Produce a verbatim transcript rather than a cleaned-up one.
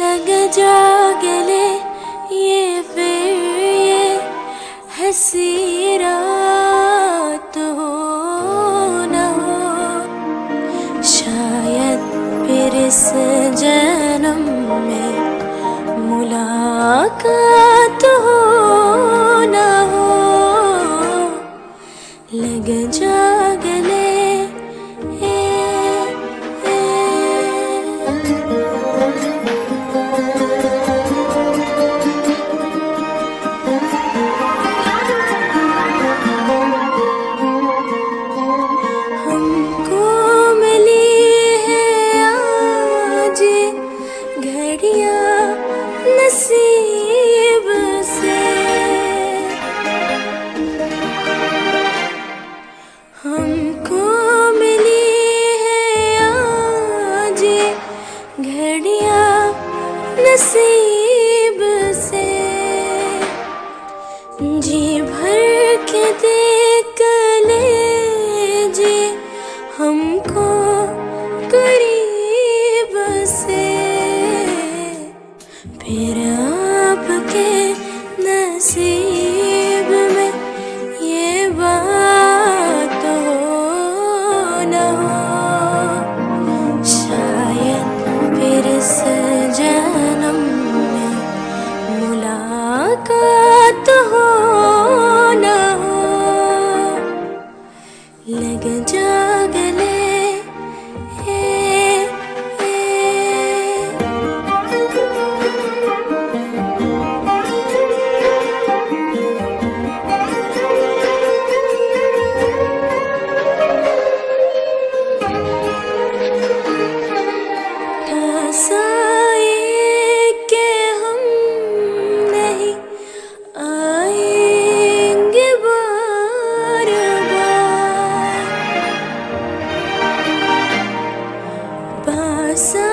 लग जा गले ये फिर ये हंसी रात हो न हो, शायद फिर इस जन्म में मुलाकात हो न हो। लग जा गले नसीब से हमको मिली है आज घड़ियां नसीब से। जी भर के देख लीजिए हमको करीब से, फिर आपके नसीब में ये बात हो न हो, शायद फिर इस जन्म में मुलाकात हो न हो। लग जा गले के हम नहीं आएंगे बार बार।